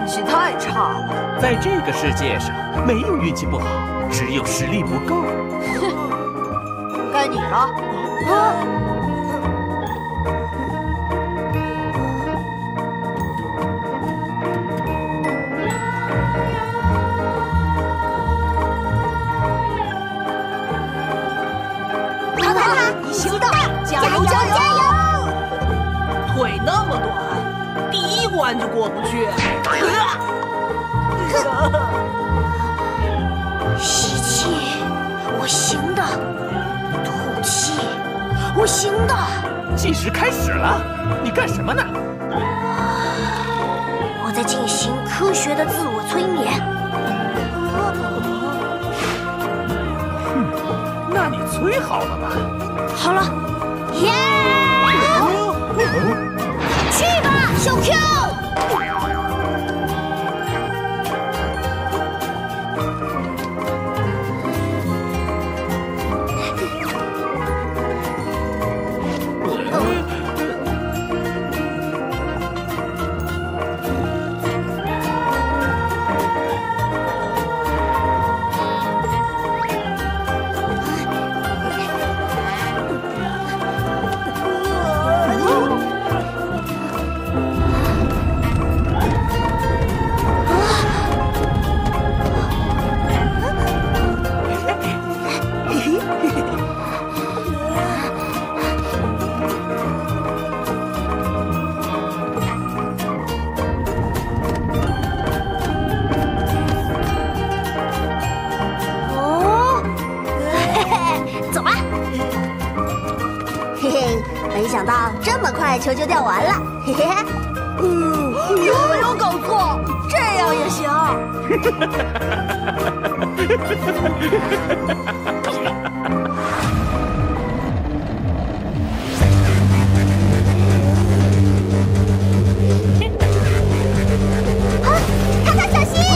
气太差了。 在这个世界上，没有运气不好，只有实力不够。 该你了。 塔塔， 你行的， 加油加油！ 腿那么短，第一关就过不去。 吸气，我行的；吐气，我行的。 计时开始了，你干什么呢？ 我在进行科学的自我催眠。 那你催好了吗？ 好了，耶！去吧，小 Q！ 没想到这么快球就掉完了，嘿嘿。 有没有搞错？这样也行。 塔塔小心！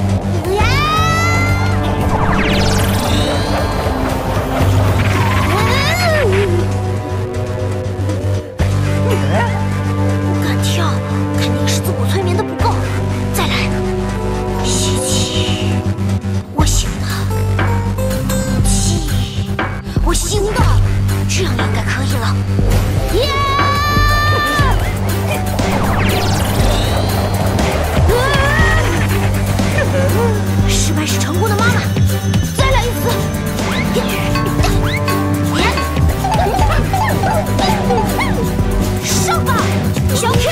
不敢跳，肯定是自我催眠的不够。再来，吸气，我行的；吐气，我行的。这样应该可以了。耶！失败是成功的妈妈。再来一次。上吧，小 Q！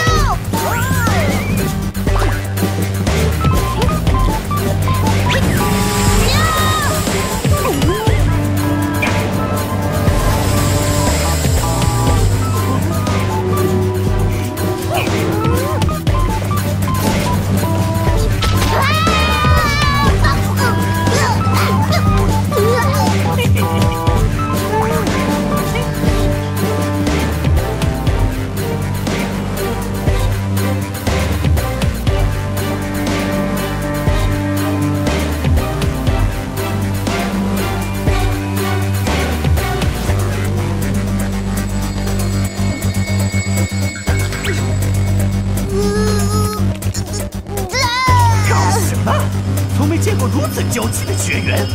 搞什么？从没见过如此娇气的学员。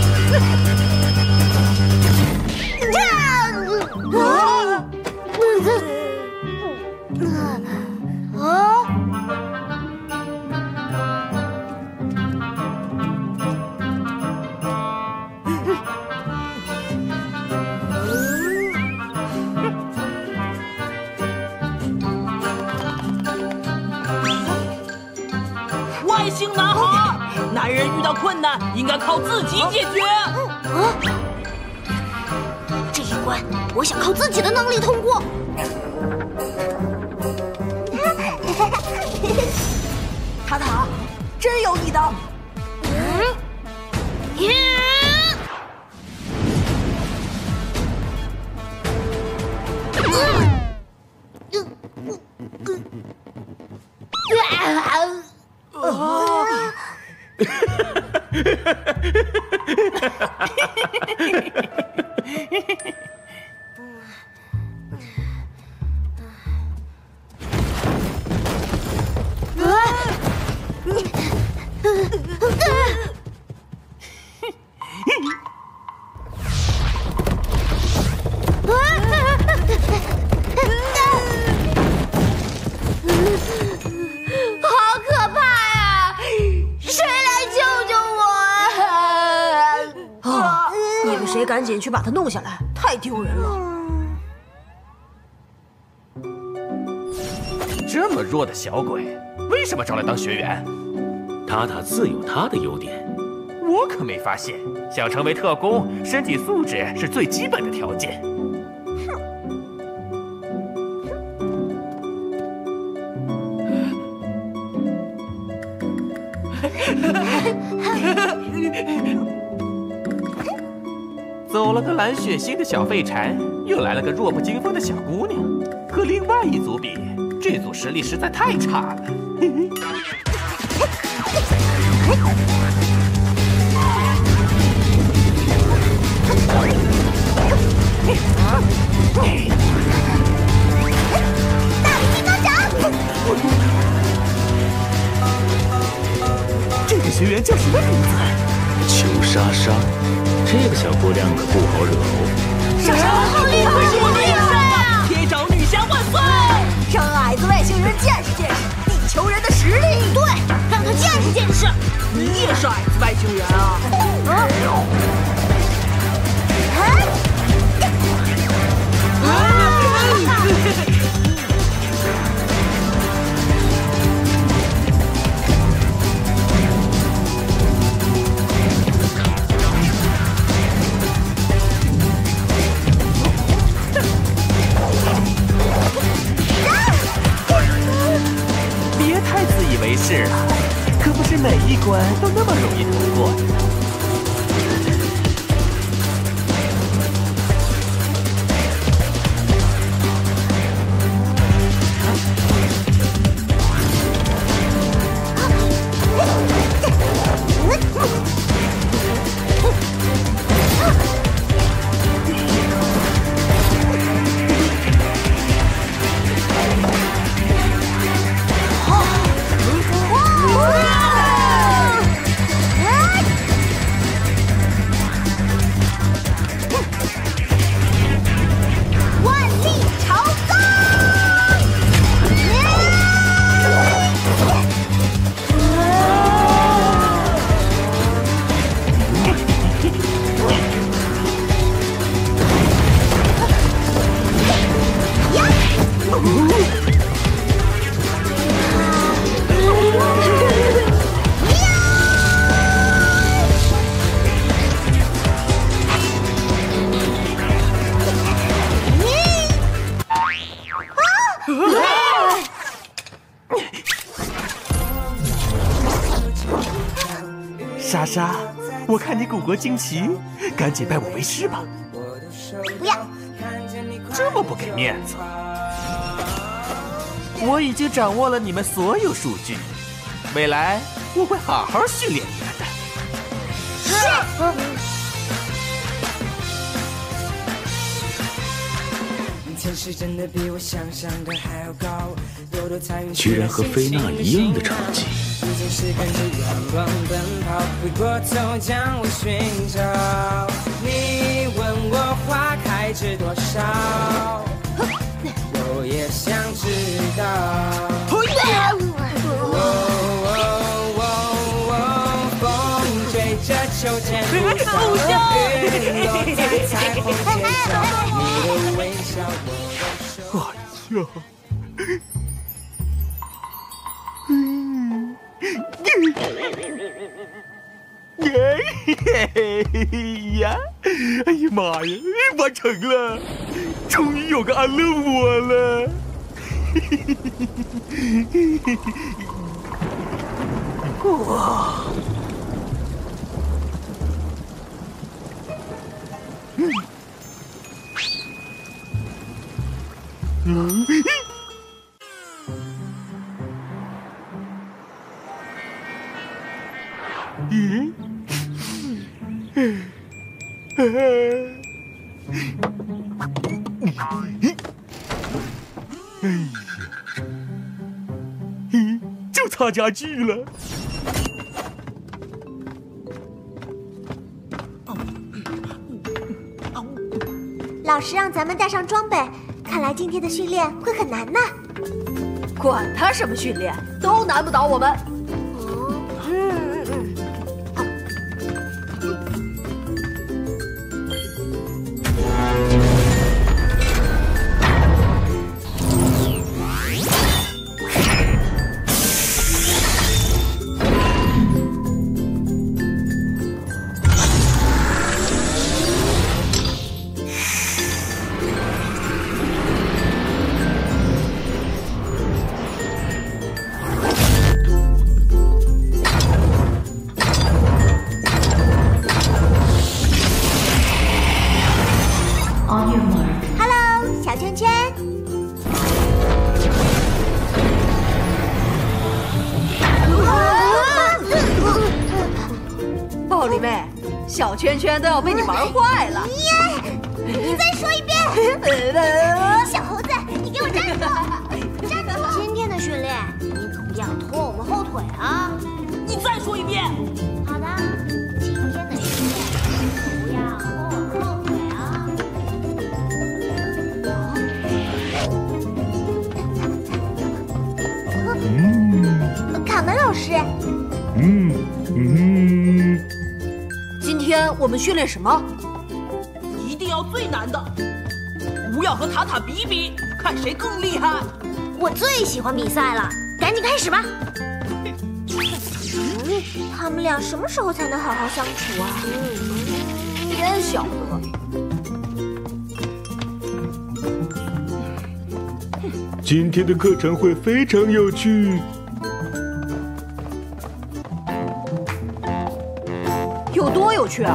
外星男孩，男人遇到困难应该靠自己解决。 这一关，我想靠自己的能力通过。 塔塔，真有你的！ 谁赶紧去把它弄下来，太丢人了。 这么弱的小鬼，为什么招来当学员？ 塔塔自有他的优点。 我可没发现，想成为特工，身体素质是最基本的条件。走了个蓝血腥的小废柴，又来了个弱不禁风的小姑娘，和另外一组比，这组实力实在太差了。 大力金刚掌！ 这个学员叫什么名字？ 裘莎莎，这个小姑娘可不好惹哦。 莎莎好厉害，好厉害啊！ 铁爪女侠万岁！ 让矮子外星人见识见识地球人的实力。 对，让他见识见识。 你也是矮子外星人啊？ 别太自以为是了，可不是每一关都那么容易通过的。莎莎，我看你骨骼惊奇，赶紧拜我为师吧。 不要， 这么不给面子？我已经掌握了你们所有数据，未来我会好好训练你们的。 居然和菲娜一样的成绩。 是跟着阳光奔跑，回过头将我寻找。你问我花开知多少，我也想知道。风追着秋千不放，云落在彩虹街上，你的微笑我的手。 呀！哎呀妈呀！完成了，终于有个安乐窝了。哇！就差家具了。 老师让咱们带上装备，看来今天的训练会很难呢。 管他什么训练，都难不倒我们。 小圈圈都要被你玩坏了。 你再说一遍！小猴子，你给我站住！站住！ 今天的训练，你可不要拖我们后腿啊！ 你再说一遍。 好的，今天的训练，你可不要拖我们后腿啊！ 卡门老师， 今天我们训练什么？一定要最难的。不要和塔塔比比，看谁更厉害。 我最喜欢比赛了，赶紧开始吧！ 他们俩什么时候才能好好相处啊？ 天晓得。 今天的课程会非常有趣。 有多有趣啊？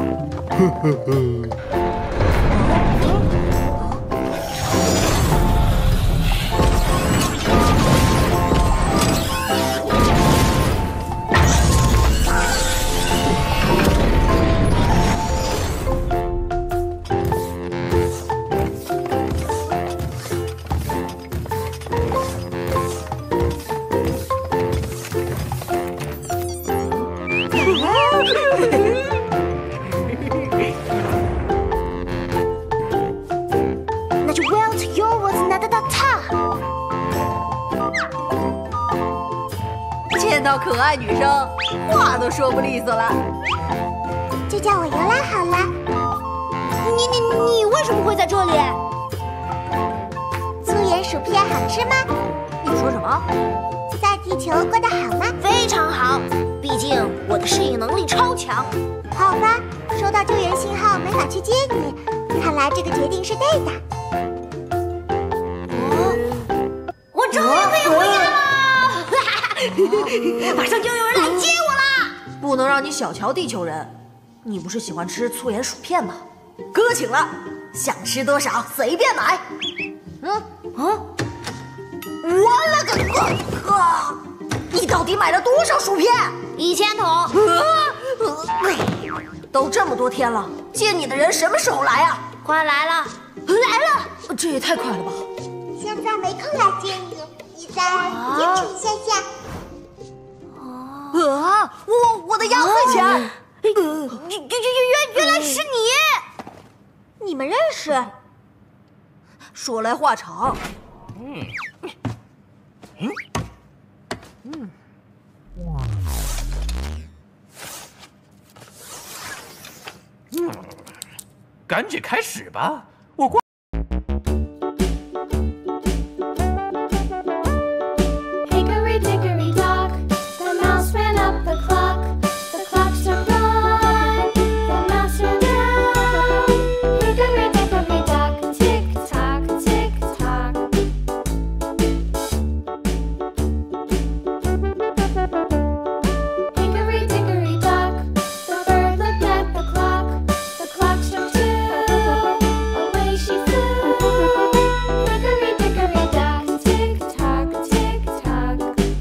那就 Well to your words 拿得到它。 见到可爱女生，话都说不利索了。 就叫我尤拉好了。 你为什么会在这里？ 粗盐薯片好吃吗？ 你说什么？ 在地球过得好吗？ 非常好，毕竟我的适应能力超强。 好吧，收到救援信号没法去接你，看来这个决定是对的。 我终于可以回家了！马上就有人来接我啦！ 不能让你小瞧地球人。你不是喜欢吃粗盐薯片吗？哥请了，想吃多少随便买。我了个你到底买了多少薯片 1000桶。 都这么多天了，接你的人什么时候来啊？ 快来了！ 来了，这也太快了吧！ 现在没空来接你，你再坚持一下下。 我的压岁钱！ 原来是你！ 你们认识？ 说来话长。 赶紧开始吧，我光。 Hickory dickory dock, the mouse ran up the clock. The clock struck one, the mouse ran down. Hickory dickory dock, tick tock, tick tock. Hickory dickory dock, the bird looked at the clock. The clock struck two, away she flew. Hickory dickory dock, tick tock, tick tock.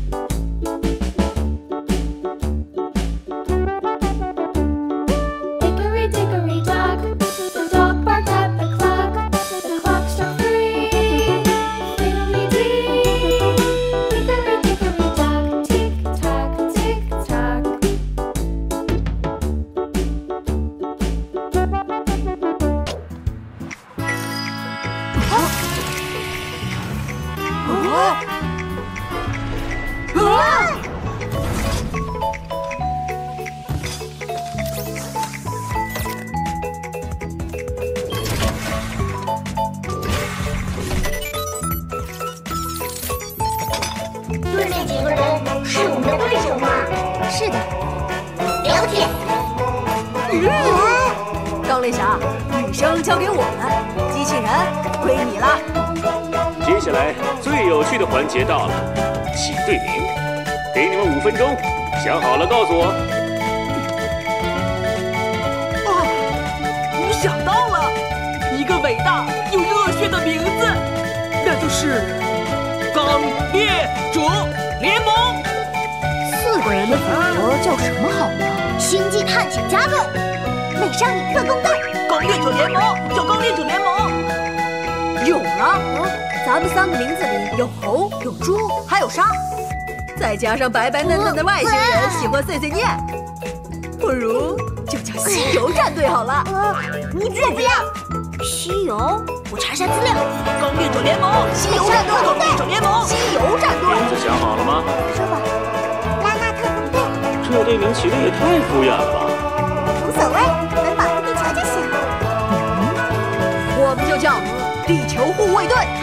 Hickory dickory dock, the dog barked at the clock. The clock struck 3, fiddly-dee. Hickory dickory dock, tick tock, tick tock. 对面几个人是我们的对手吗？是的。了解。 张丽霞，女生交给我们，机器人归你了。 接下来最有趣的环节到了，起队名，给你们5分钟，想好了告诉我。 我想到了，一个伟大又热血的名字，那就是钢猎者联盟。 4个人的组合叫什么好呢？星际探险家队。 美少女特工队。 钢炼者联盟，叫钢炼者联盟。有了，咱们3个名字里有猴，有猪，还有沙，再加上白白嫩嫩的外星人喜欢碎碎念，不如就叫西游战队好了。 不拒绝。西游，我查下资料。 钢炼者联盟，西游战队，钢炼者联盟，西游战队。 名字想好了吗？ 说吧，拉纳特工队。 这队名起的也太敷衍了吧！ 无所谓，能保护地球就行。 我们就叫地球护卫队。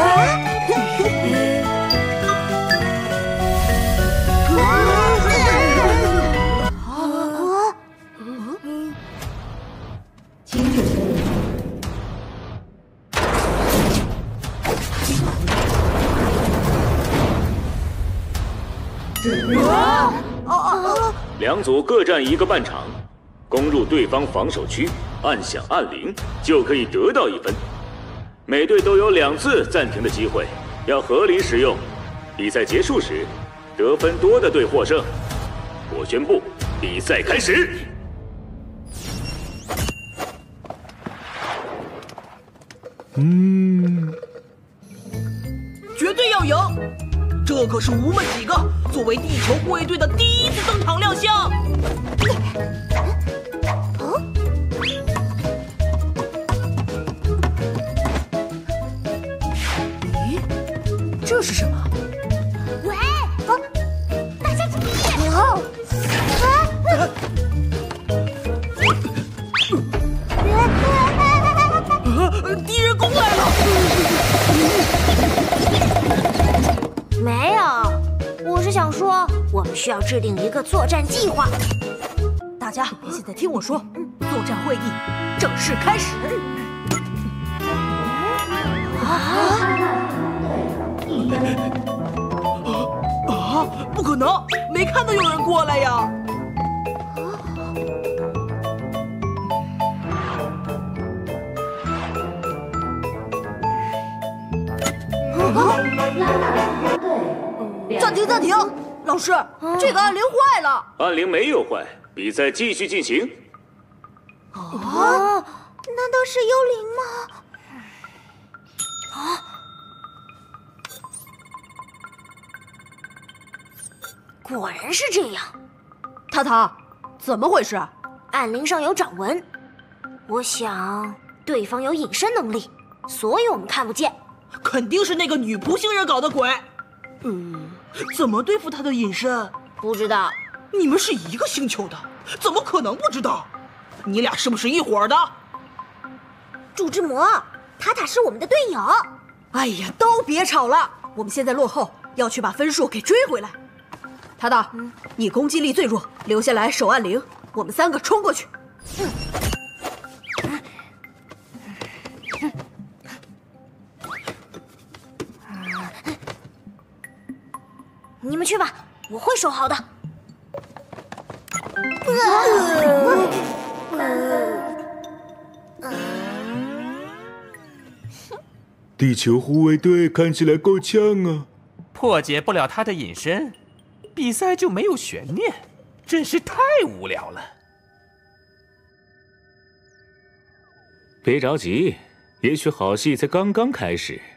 2组各占1个半场，攻入对方防守区，按响按铃就可以得到1分。每队都有2次暂停的机会，要合理使用。比赛结束时，得分多的队获胜。我宣布，比赛开始。 绝对要赢！这可是我们几个作为地球护卫队的第1次登场亮相。咦，这是什么？ 喂，大家注意！ 敌人攻来了！ 没有，我是想说，我们需要制定一个作战计划。 大家现在听我说，作战会议正式开始。不可能，没看到有人过来呀！暂停！老师，这个按铃坏了。 按铃没有坏，比赛继续进行。 难道是幽灵吗？ 果然是这样。 塔塔，怎么回事？ 按铃上有掌纹，我想对方有隐身能力，所以我们看不见。 肯定是那个女仆星人搞的鬼。怎么对付他的隐身？ 不知道。 你们是一个星球的，怎么可能不知道？你俩是不是一伙的？ 主之魔，塔塔是我们的队友。 哎呀，都别吵了，我们现在落后，要去把分数给追回来。塔塔，你攻击力最弱，留下来守按铃，我们3个冲过去。 你们去吧，我会守好的。 地球护卫队看起来够呛啊！ 破解不了他的隐身，比赛就没有悬念，真是太无聊了。 别着急，也许好戏才刚刚开始。